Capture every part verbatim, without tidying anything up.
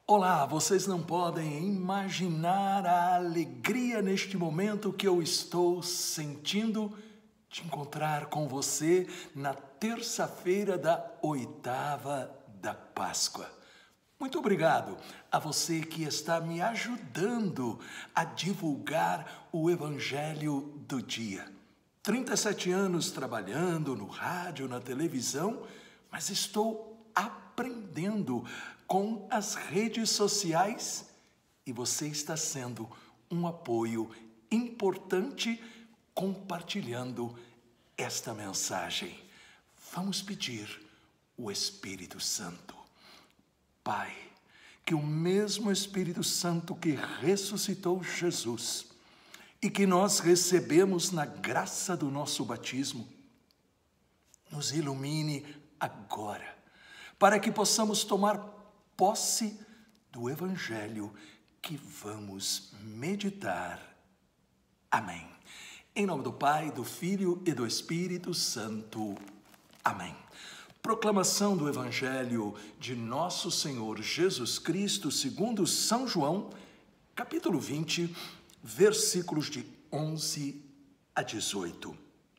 Olá, vocês não podem imaginar a alegria neste momento que eu estou sentindo de encontrar com você na terça-feira da oitava da Páscoa. Muito obrigado a você que está me ajudando a divulgar o Evangelho do dia. trinta e sete anos trabalhando no rádio, na televisão, mas estou aprendendo com as redes sociais e você está sendo um apoio importante compartilhando esta mensagem. Vamos pedir o Espírito Santo. Pai, que o mesmo Espírito Santo que ressuscitou Jesus e que nós recebemos na graça do nosso batismo, nos ilumine agora, para que possamos tomar posse do Evangelho que vamos meditar. Amém. Em nome do Pai, do Filho e do Espírito Santo. Amém. Proclamação do Evangelho de Nosso Senhor Jesus Cristo, segundo São João, capítulo vinte, versículos de onze a dezoito.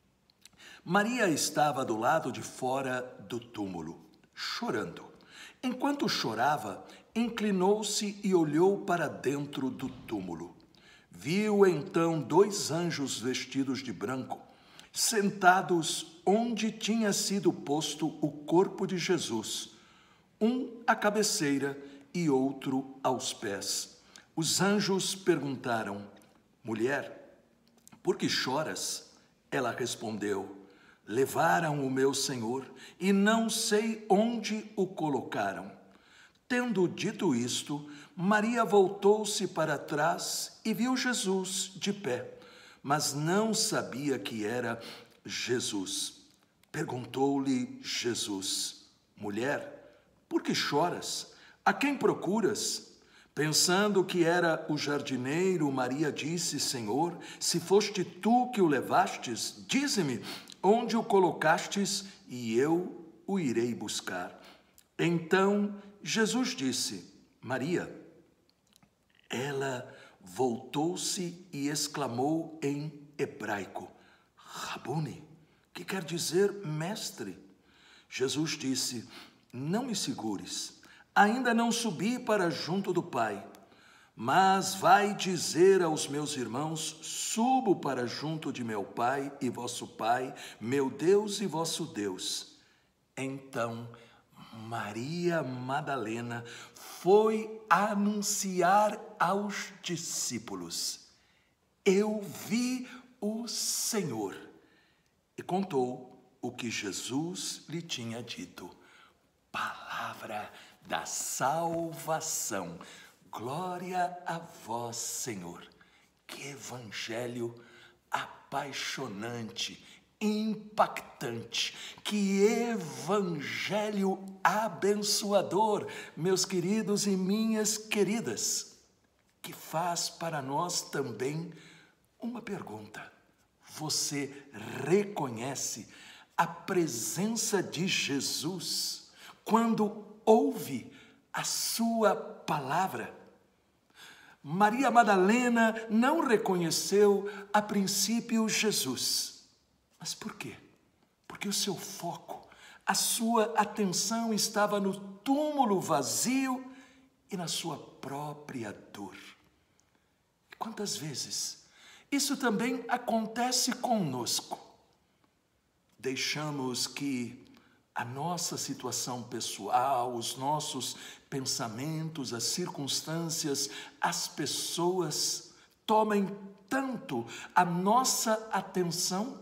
Maria estava do lado de fora do túmulo, chorando. Enquanto chorava, inclinou-se e olhou para dentro do túmulo. Viu então dois anjos vestidos de branco, sentados onde tinha sido posto o corpo de Jesus, um à cabeceira e outro aos pés. Os anjos perguntaram: mulher, por que choras? Ela respondeu: levaram o meu Senhor e não sei onde o colocaram. Tendo dito isto, Maria voltou-se para trás e viu Jesus de pé, mas não sabia que era Jesus. Perguntou-lhe Jesus: mulher, por que choras? A quem procuras? Pensando que era o jardineiro, Maria disse: Senhor, se foste tu que o levastes, dize-me onde o colocastes e eu o irei buscar. Então Jesus disse: Maria. Ela voltou-se e exclamou em hebraico: Rabuni, que quer dizer mestre. Jesus disse: não me segures, ainda não subi para junto do Pai. Mas vai dizer aos meus irmãos: subo para junto de meu Pai e vosso Pai, meu Deus e vosso Deus. Então Maria Madalena foi anunciar aos discípulos: eu vi o Senhor. E contou o que Jesus lhe tinha dito. Palavra da salvação. Glória a vós, Senhor. Que evangelho apaixonante, impactante. Que evangelho abençoador, meus queridos e minhas queridas, que faz para nós também uma pergunta. Você reconhece a presença de Jesus quando ouve a sua palavra? Maria Madalena não reconheceu a princípio Jesus. Mas por quê? Porque o seu foco, a sua atenção estava no túmulo vazio e na sua própria dor. E quantas vezes isso também acontece conosco? Deixamos que a nossa situação pessoal, os nossos pensamentos, as circunstâncias, as pessoas tomem tanto a nossa atenção,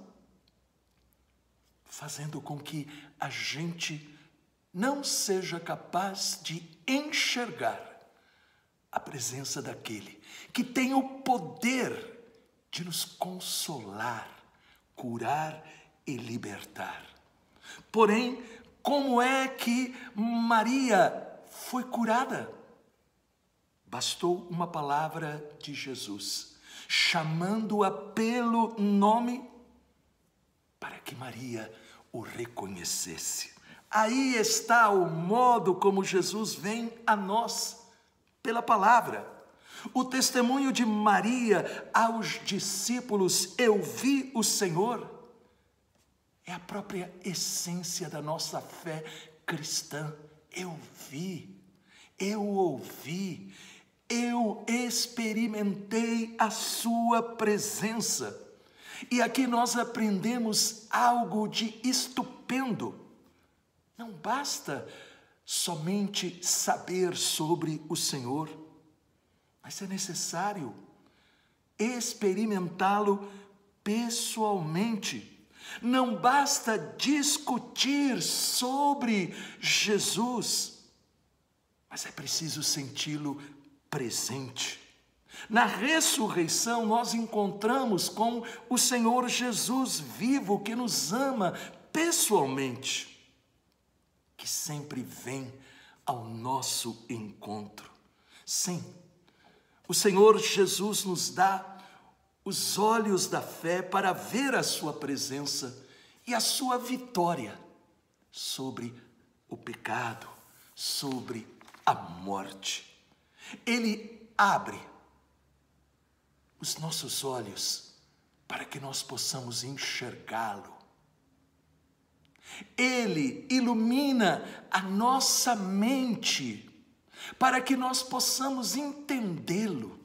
fazendo com que a gente não seja capaz de enxergar a presença daquele que tem o poder de nos consolar, curar e libertar. Porém, como é que Maria foi curada? Bastou uma palavra de Jesus, chamando-a pelo nome, para que Maria o reconhecesse. Aí está o modo como Jesus vem a nós, pela palavra. O testemunho de Maria aos discípulos, eu vi o Senhor, é a própria essência da nossa fé cristã. Eu vi, eu ouvi, eu experimentei a sua presença. E aqui nós aprendemos algo de estupendo. Não basta somente saber sobre o Senhor, mas é necessário experimentá-lo pessoalmente. Não basta discutir sobre Jesus, mas é preciso senti-lo presente. Na ressurreição, nós encontramos com o Senhor Jesus vivo, que nos ama pessoalmente, que sempre vem ao nosso encontro. Sim, o Senhor Jesus nos dá os olhos da fé para ver a sua presença e a sua vitória sobre o pecado, sobre a morte. Ele abre os nossos olhos para que nós possamos enxergá-lo. Ele ilumina a nossa mente para que nós possamos entendê-lo.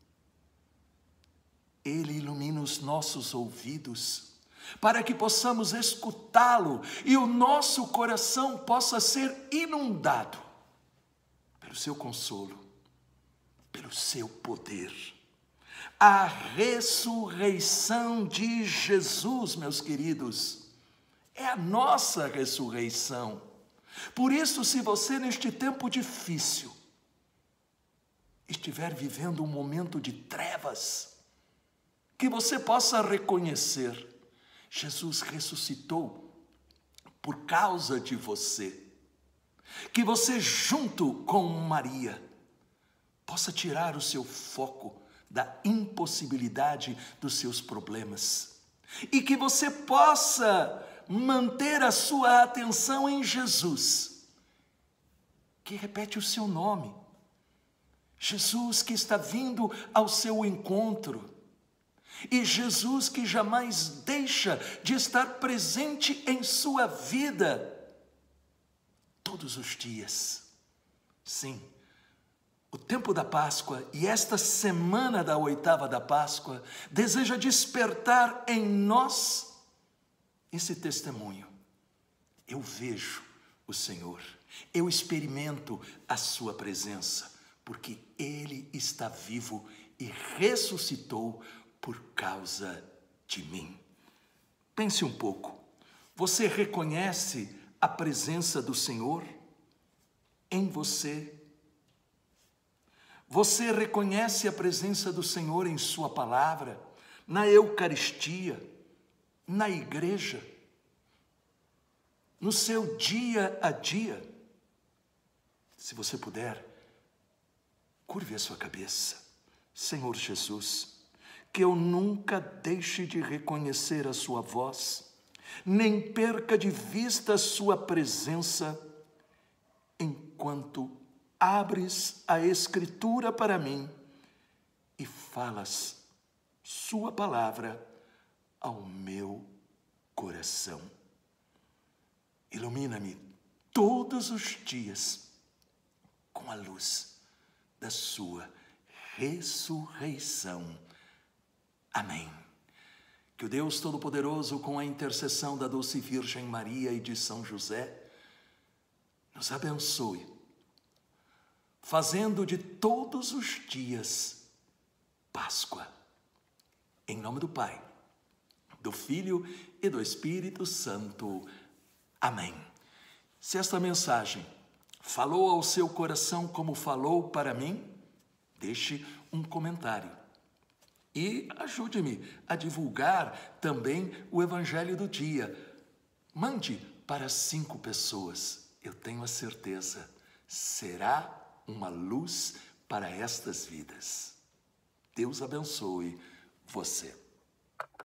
Ele ilumina os nossos ouvidos para que possamos escutá-lo e o nosso coração possa ser inundado pelo seu consolo, pelo seu poder. A ressurreição de Jesus, meus queridos, é a nossa ressurreição. Por isso, se você neste tempo difícil estiver vivendo um momento de trevas, que você possa reconhecer, Jesus ressuscitou por causa de você. Que você, junto com Maria, possa tirar o seu foco da impossibilidade dos seus problemas. E que você possa manter a sua atenção em Jesus, que repete o seu nome. Jesus que está vindo ao seu encontro. E Jesus que jamais deixa de estar presente em sua vida todos os dias. Sim, o tempo da Páscoa e esta semana da oitava da Páscoa deseja despertar em nós esse testemunho. Eu vejo o Senhor, eu experimento a sua presença, porque Ele está vivo e ressuscitou por causa de mim. Pense um pouco. Você reconhece a presença do Senhor em você? Você reconhece a presença do Senhor em sua palavra, na Eucaristia, na igreja, no seu dia a dia? Se você puder, curve a sua cabeça. Senhor Jesus, que eu nunca deixe de reconhecer a sua voz, nem perca de vista a sua presença, enquanto abres a Escritura para mim e falas sua palavra ao meu coração. Ilumina-me todos os dias com a luz da sua ressurreição. Amém. Que o Deus Todo-Poderoso, com a intercessão da doce Virgem Maria e de São José, nos abençoe, fazendo de todos os dias Páscoa. Em nome do Pai, do Filho e do Espírito Santo. Amém. Se esta mensagem falou ao seu coração como falou para mim, deixe um comentário. E ajude-me a divulgar também o Evangelho do dia. Mande para cinco pessoas. Eu tenho a certeza, será uma luz para estas vidas. Deus abençoe você.